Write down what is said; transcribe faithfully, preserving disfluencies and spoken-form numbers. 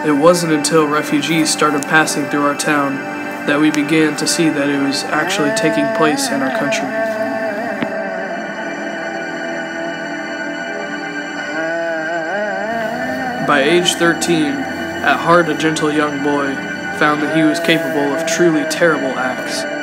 It wasn't until refugees started passing through our town that we began to see that it was actually taking place in our country. By age thirteen, at heart a gentle young boy found that he was capable of truly terrible acts.